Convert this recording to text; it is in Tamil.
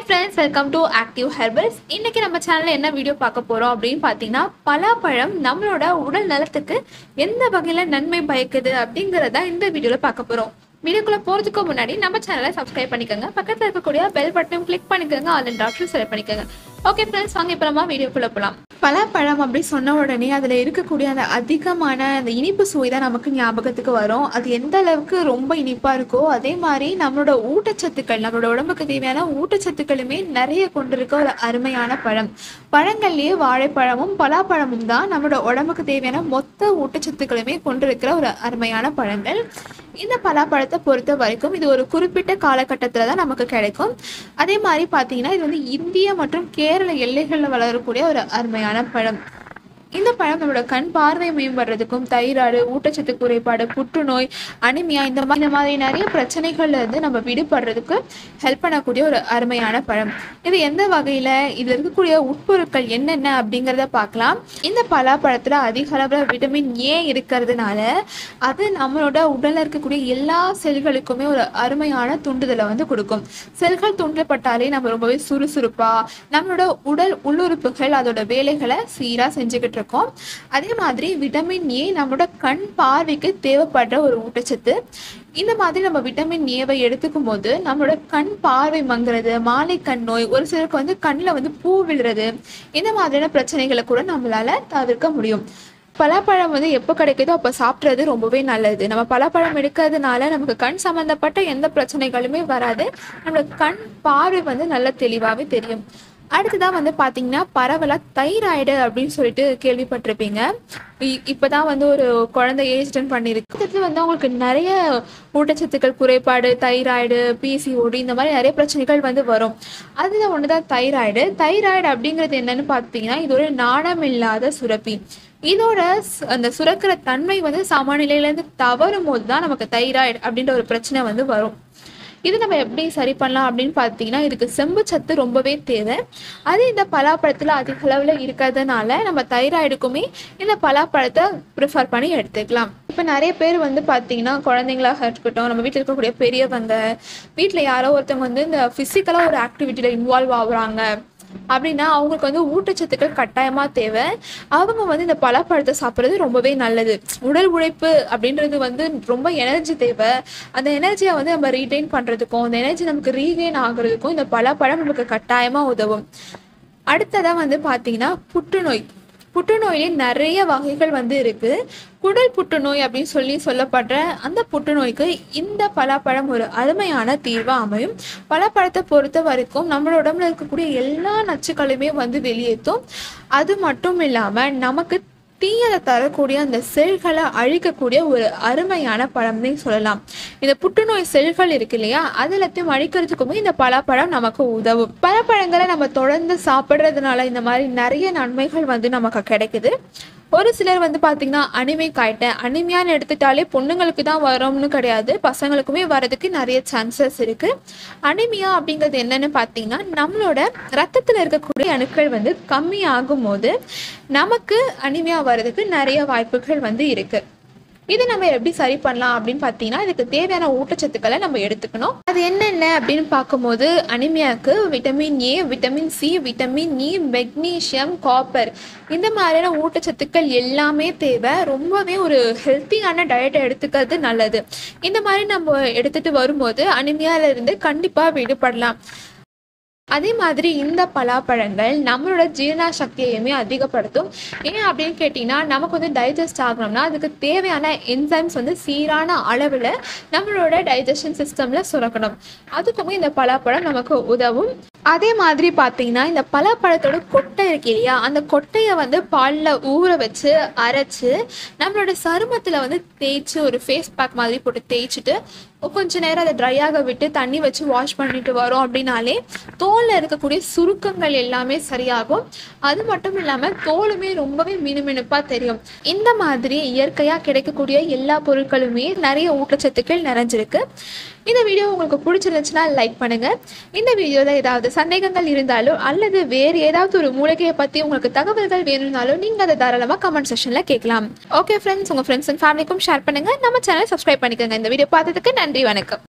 friends, welcome to Active Herbals. இன்னைக்கு நம்ம சேனல்ல என்ன வீடியோ பார்க்க போறோம் அப்படின்னு பார்த்தீங்கன்னா, பலாப்பழம் நம்மளோட உடல் நலத்துக்கு எந்த வகையில நன்மை பயக்குது அப்படிங்கறத இந்த வீடியோல பார்க்க போறோம். வீடியோக்குள்ள போறதுக்கு முன்னாடி நம்ம சேனலை சப்ஸ்கிரைப் பண்ணிக்கோங்க. பக்கத்துல இருக்கக்கூடிய பெல் பட்டனையும் கிளிக் பண்ணிக்கோங்க. ஆல் என்ற ஆப்ஷன் செலக்ட் பண்ணிக்கோங்க. ஓகே ஃப்ரெண்ட்ஸ், வாங்க இப்போ நம்ம வீடியோக்குள்ள போகலாம். பலாப்பழம் அப்படி சொன்ன உடனே அதில் இருக்கக்கூடிய அந்த அதிகமான அந்த இனிப்பு சுவை தான் நமக்கு ஞாபகத்துக்கு வரும். அது எந்த அளவுக்கு ரொம்ப இனிப்பாக இருக்கோ அதே மாதிரி நம்மளோட ஊட்டச்சத்துக்கள், நம்மளோட உடம்புக்கு தேவையான ஊட்டச்சத்துக்களுமே நிறைய கொண்டிருக்க ஒரு அருமையான பழம். பழங்கள்லேயே வாழைப்பழமும் பலாப்பழமும் தான் நம்மளோட உடம்புக்கு தேவையான மொத்த ஊட்டச்சத்துக்களுமே கொண்டிருக்கிற ஒரு அருமையான பழங்கள். இந்த பலாப்பழத்தை பொறுத்த வரைக்கும் இது ஒரு குறிப்பிட்ட காலகட்டத்தில் தான் நமக்கு கிடைக்கும். அதே மாதிரி பார்த்தீங்கன்னா இது வந்து இந்திய மற்றும் கேரள எல்லைகளில் வளரக்கூடிய ஒரு அருமையான பழம். இந்த பழம் நம்மளோட கண் பார்வை மேம்படுறதுக்கும், தைராய்டு, ஊட்டச்சத்து குறைபாடு, புற்றுநோய், அனிமியா இந்த மாதிரி நிறைய பிரச்சனைகள்ல இருந்து நம்ம விடுபடுறதுக்கு ஹெல்ப் பண்ணக்கூடிய ஒரு அருமையான பழம். இது எந்த வகையில இதுல இருக்கக்கூடிய உட்பொருட்கள் என்னென்ன அப்படிங்கிறத பார்க்கலாம். இந்த பலாப்பழத்துல அதிக அளவில் விட்டமின் ஏ இருக்கிறதுனால அது நம்மளோட உடல்ல இருக்கக்கூடிய எல்லா செல்களுக்குமே ஒரு அருமையான தூண்டுதலை வந்து கொடுக்கும். செல்கள் தூண்டப்பட்டாலே நம்ம ரொம்பவே சுறுசுறுப்பா நம்மளோட உடல் உள்ளுறுப்புகள் அதோட வேலைகளை சீரா செஞ்சுக்கிட்டு. அதே மாதிரி விட்டமின் ஏ நம்மளோட கண் பார்வைக்கு தேவைப்படுற ஒரு ஊட்டச்சத்து. இந்த மாதிரி நம்ம விட்டமின் ஏவை எடுத்துக்கும் போது நம்மளோட கண் பார்வை மங்குறது, மாலை கண் நோய், ஒரு சிலருக்கு வந்து கண்ணில் வந்து பூ விழுறது, இந்த மாதிரியான பிரச்சனைகளை கூட நம்மளால தவிர்க்க முடியும். பலாப்பழம் வந்து எப்போ கிடைக்குதோ அப்போ சாப்பிட்றது ரொம்பவே நல்லது. நம்ம பலாப்பழம் எடுக்கிறதுனால நமக்கு கண் சம்மந்தப்பட்ட எந்த பிரச்சனைகளுமே வராது. நம்மளோட கண் பார்வை வந்து நல்ல தெளிவாகவே தெரியும். அடுத்ததான் வந்து பார்த்தீங்கன்னா பரவலாக தைராய்டு அப்படின்னு சொல்லிட்டு கேள்விப்பட்டிருப்பீங்க. இப்போதான் வந்து ஒரு குழந்தை ஏஜ் அட்டெண்ட் பண்ணியிருக்கு. அடுத்து வந்து அவங்களுக்கு நிறைய ஊட்டச்சத்துக்கள் குறைபாடு, தைராய்டு, பிசிஓடி இந்த மாதிரி நிறைய பிரச்சனைகள் வந்து வரும். அதில் ஒன்று தான் தைராய்டு. தைராய்டு அப்படிங்கிறது என்னன்னு பார்த்தீங்கன்னா இது ஒரு நாணம் இல்லாத சுரப்பி. இதோட அந்த சுரக்கிற தன்மை வந்து சமநிலையிலேருந்து தவறும் போது தான் நமக்கு தைராய்டு அப்படின்ற ஒரு பிரச்சனை வந்து வரும். இது நம்ம எப்படி சரி பண்ணலாம் அப்படின்னு பார்த்தீங்கன்னா இதுக்கு செம்பு சத்து ரொம்பவே தேவை. அது இந்த பலாப்பழத்தில் அதிக அளவில் இருக்கிறதுனால நம்ம தைராய்டுக்குமே இந்த பலாப்பழத்தை ப்ரிஃபர் பண்ணி எடுத்துக்கலாம். இப்போ நிறைய பேர் வந்து பார்த்தீங்கன்னா குழந்தைங்களாக இருக்கட்டும், நம்ம வீட்டில் இருக்கக்கூடிய பெரியவங்க, வீட்டில் யாரோ ஒருத்தவங்க வந்து இந்த ஃபிசிக்கலாக ஒரு ஆக்டிவிட்டியில் இன்வால்வ் ஆகுறாங்க அப்படின்னா அவங்களுக்கு வந்து ஊட்டச்சத்துக்கள் கட்டாயமாக தேவை. அவங்க வந்து இந்த பலாப்பழத்தை சாப்பிட்றது ரொம்பவே நல்லது. உடல் உழைப்பு அப்படின்றது வந்து ரொம்ப எனர்ஜி தேவை. அந்த எனர்ஜியை வந்து நம்ம ரீட்டைன் பண்ணுறதுக்கும், அந்த எனர்ஜி நமக்கு ரீகெயின் ஆகுறதுக்கும் இந்த பலாப்பழம் நமக்கு கட்டாயமாக உதவும். அடுத்ததாக வந்து பார்த்தீங்கன்னா புற்றுநோய். புற்றுநோயிலே நிறைய வகைகள் வந்து இருக்குது. குடல் புற்றுநோய் அப்படின்னு சொல்லப்படுற அந்த புற்றுநோய்க்கு இந்த பலாப்பழம் ஒரு அருமையான தீர்வாக அமையும். பலாப்பழத்தை பொறுத்த வரைக்கும் நம்மளோட உடம்புல இருக்கக்கூடிய எல்லா நச்சுக்களுமே வந்து வெளியேற்றும். அது மட்டும் இல்லாமல் நமக்கு தீயதை தரக்கூடிய அந்த செல்களை அழிக்கக்கூடிய ஒரு அருமையான பழம்னே சொல்லலாம். இந்த புற்றுநோய் செல்கள் இருக்கு இல்லையா, அது எல்லாத்தையும் அழிக்கிறதுக்குமே இந்த பலாப்பழம் நமக்கு உதவும். பழப்பழங்களை நம்ம தொடர்ந்து சாப்பிட்றதுனால இந்த மாதிரி நிறைய நன்மைகள் வந்து நமக்கு கிடைக்குது. ஒரு சிலர் வந்து பார்த்தீங்கன்னா அனிமிக் ஆயிட்டேன், அனிமியான்னு எடுத்துட்டாலே பொண்ணுங்களுக்கு தான் வரும்னு கிடையாது, பசங்களுக்குமே வர்றதுக்கு நிறைய சான்சஸ் இருக்குது. அனிமியா அப்படிங்கிறது என்னன்னு பார்த்தீங்கன்னா நம்மளோட ரத்தத்தில் இருக்கக்கூடிய அணுக்கள் வந்து கம்மி ஆகும் போது நமக்கு அனிமியா வர்றதுக்கு நிறைய வாய்ப்புகள் வந்து இருக்குது. இது நம்ம எப்படி சரி பண்ணலாம் அப்படின்னு பார்த்தீங்கன்னா இதுக்கு தேவையான ஊட்டச்சத்துக்களை நம்ம எடுத்துக்கணும். அது என்னென்ன அப்படின்னு பார்க்கும்போது அனிமியாவுக்கு vitamin A, vitamin C, vitamin E, magnesium, copper இந்த மாதிரியான ஊட்டச்சத்துக்கள் எல்லாமே தேவை. ரொம்பவே ஒரு ஹெல்த்தியான டயட்டை எடுத்துக்கிறது நல்லது. இந்த மாதிரி நம்ம எடுத்துகிட்டு வரும்போது அனிமியாவிலிருந்து கண்டிப்பாக விடுபடலாம். அதே மாதிரி இந்த பலாப்பழங்கள் நம்மளோட ஜீரண சக்தியையுமே அதிகப்படுத்தும். ஏன் அப்படின்னு கேட்டிங்கன்னா நமக்கு வந்து டைஜஸ்ட் ஆகணும்னா அதுக்கு தேவையான என்சைம்ஸ் வந்து சீரான அளவில் நம்மளோட டைஜஷன் சிஸ்டமில் சுரக்கணும். அதுக்குமே இந்த பலாப்பழம் நமக்கு உதவும். அதே மாதிரி பார்த்தீங்கன்னா இந்த பலாப்பழத்தோட கொட்டை இருக்கு இல்லையா, அந்த கொட்டையை வந்து பாலில் ஊற வச்சு அரைச்சி நம்மளோட சருமத்தில் வந்து தேய்ச்சி ஒரு ஃபேஸ் பேக் மாதிரி போட்டு தேய்ச்சிட்டு கொஞ்ச நேரம் அதை ட்ரை ஆக விட்டு தண்ணி வச்சு வாஷ் பண்ணிட்டு வரோம் அப்படின்னாலே தோலில் இருக்கக்கூடிய சுருக்கங்கள் எல்லாமே சரியாகும். அது மட்டும் இல்லாமல் தோலுமே ரொம்பவே மினுமினுப்பாக தெரியும். இந்த மாதிரி இயற்கையாக கிடைக்கக்கூடிய எல்லா பொருட்களுமே நிறைய ஊட்டச்சத்துக்கள் நிறைஞ்சிருக்கு. இந்த வீடியோ உங்களுக்கு பிடிச்சிருந்துச்சுன்னா லைக் பண்ணுங்கள். இந்த வீடியோவில் ஏதாவது சந்தேகங்கள் இருந்தாலும் அல்லது வேறு ஏதாவது ஒரு மூலிகையை பற்றி உங்களுக்கு தகவல்கள் வேணும்னாலும் நீங்கள் அதை தாராளமாக கமெண்ட் செக்ஷனில் கேட்கலாம். ஓகே ஃப்ரெண்ட்ஸ், உங்கள் ஃப்ரெண்ட்ஸ் அண்ட் ஃபேமிலிக்கும் ஷேர் பண்ணுங்கள். நம்ம சேனல் சப்ஸ்கிரைப் பண்ணிக்கோங்க. இந்த வீடியோ பார்த்ததுக்கு நன்றி, வணக்கம்.